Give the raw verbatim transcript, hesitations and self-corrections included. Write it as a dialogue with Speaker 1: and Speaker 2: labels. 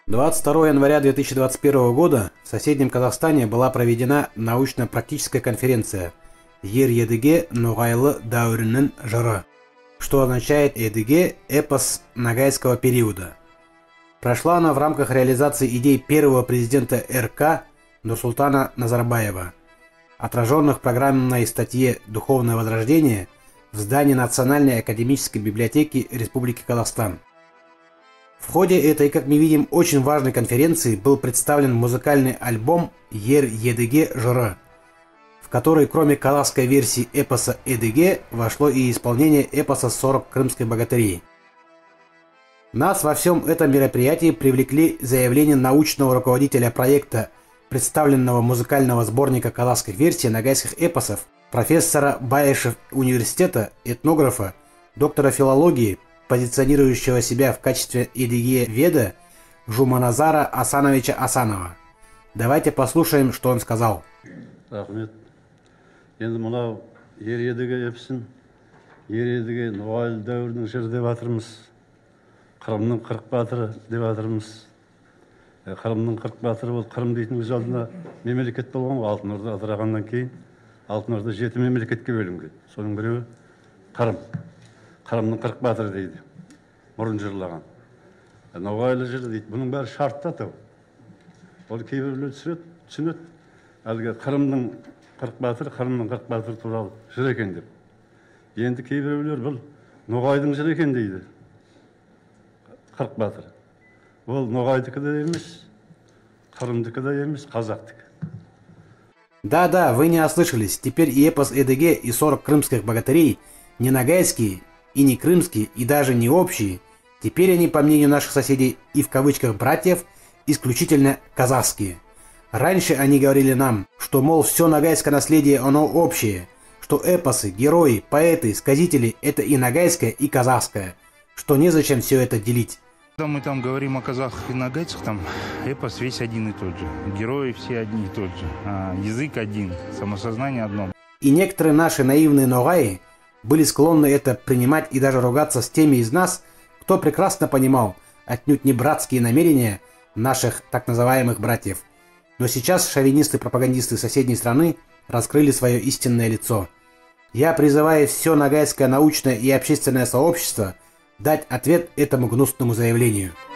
Speaker 1: двадцать второго января две тысячи двадцать первого года в соседнем Казахстане была проведена научно-практическая конференция «Ер-Едіге Ноғайлы дәуірінің жыры», что означает «Едіге – эпос ногайского периода». Прошла она в рамках реализации идей первого президента эр ка Нурсултана Назарбаева, отраженных в программной статье «Духовное возрождение» в здании Национальной академической библиотеки Республики Казахстан. В ходе этой, как мы видим, очень важной конференции был представлен музыкальный альбом «Ер-Едіге жыры», в который кроме казахской версии эпоса «Едіге» вошло и исполнение эпоса «сорок крымской богатырей». Нас во всем этом мероприятии привлекли заявления научного руководителя проекта представленного музыкального сборника казахских версий ногайских эпосов, профессора Баишев университета, этнографа, доктора филологии, позиционирующего себя в качестве Едіге Веда Жуманазара Асановича Асанова. Давайте послушаем, что он сказал.
Speaker 2: Рахмет. Енді мынау Ер-Едіге эпосін Ер-Едіге Ноғайлы дәуірінің жыры деп жатырмыз. Қырымның қырық батыры деп жатырмыз. Қырымның қырық батыры ол Қырым дейтін өз алдына мемлекет болған ғой. Алтын Орда ыдырағаннан кейін Алтын Орда жеті мемлекетке бөлінген. Соның біреуі Қырым. Қырымның қырық батыры дейді. Бұрын жырлаған. Ноғайлы жыры дейді. Бұның бәрі шартта тау. Ол кейбіреулер түсінеді. Әлгі Қырымның қырық батыры, Қырымның қырық батыры туралы жыр екен деп. Енді кейбіреулер бұл Ноғайдың жыры екен дейді. қырық батыр. Ол Ноғайдікі де емес, Қырымдікі де емес, Қазақтікі.
Speaker 1: Да-да, вы не ослышались. Теперь и эпос Едіге, и сорок крымских богатырей не ногайские, и не крымские, и даже не общие. Теперь они, по мнению наших соседей и в кавычках братьев, исключительно казахские. Раньше они говорили нам, что, мол, все ногайское наследие оно общее, что эпосы, герои, поэты, сказители – это и ногайское, и казахское, что незачем все это делить.
Speaker 3: Когда мы там говорим о казахах и ногайцах, там эпос весь один и тот же, герои все одни и тот же, а язык один, самосознание одно.
Speaker 1: И некоторые наши наивные ногаи были склонны это принимать и даже ругаться с теми из нас, кто прекрасно понимал отнюдь не братские намерения наших так называемых братьев. Но сейчас шовинисты-пропагандисты соседней страны раскрыли свое истинное лицо. Я призываю все ногайское научное и общественное сообщество дать ответ этому гнусному заявлению.